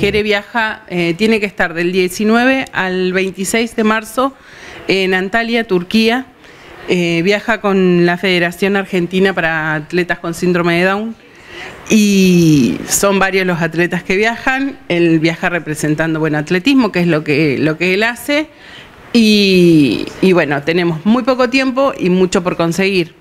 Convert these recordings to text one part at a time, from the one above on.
Jere viaja, tiene que estar del 19 al 26 de marzo en Antalya, Turquía. Viaja con la Federación Argentina para Atletas con Síndrome de Down y son varios los atletas que viajan. Él viaja representando buen atletismo, que es lo que él hace, y bueno, tenemos muy poco tiempo y mucho por conseguir.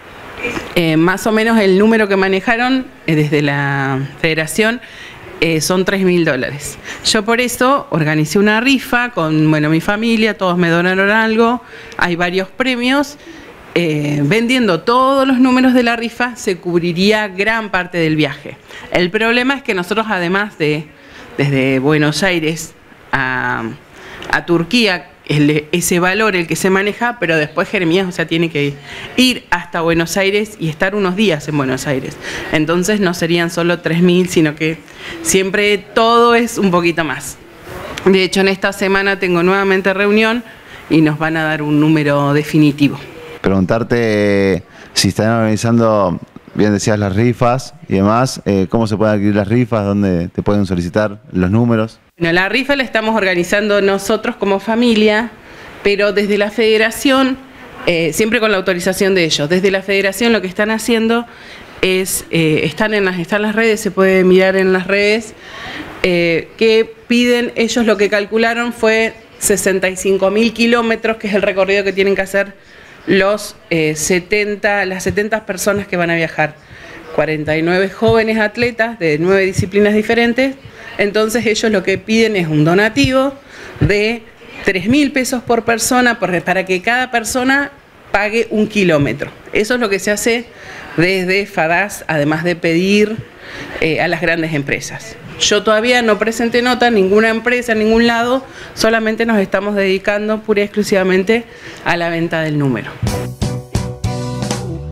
Más o menos el número que manejaron desde la federación son $3.000. Yo por eso organicé una rifa con mi familia, todos me donaron algo, hay varios premios. Vendiendo todos los números de la rifa se cubriría gran parte del viaje. El problema es que nosotros, además de desde Buenos Aires a Turquía, ese valor el que se maneja, pero después Jeremías, tiene que ir hasta Buenos Aires y estar unos días en Buenos Aires. Entonces no serían solo 3.000, sino que siempre todo es un poquito más. De hecho, en esta semana tengo nuevamente reunión y nos van a dar un número definitivo. Preguntarte si están organizando, bien decías, las rifas y demás, ¿cómo se pueden adquirir las rifas? ¿Dónde te pueden solicitar los números? Bueno, la rifa la estamos organizando nosotros como familia, pero desde la federación, siempre con la autorización de ellos, desde la federación lo que están haciendo es, están las redes, se puede mirar en las redes, que piden, ellos lo que calcularon fue 65.000 kilómetros, que es el recorrido que tienen que hacer las 70 personas que van a viajar. 49 jóvenes atletas de 9 disciplinas diferentes. Entonces ellos lo que piden es un donativo de 3.000 pesos por persona para que cada persona pague 1 kilómetro. Eso es lo que se hace desde FADAS, además de pedir a las grandes empresas. Yo todavía no presenté nota a ninguna empresa, en ningún lado, solamente nos estamos dedicando pura y exclusivamente a la venta del número.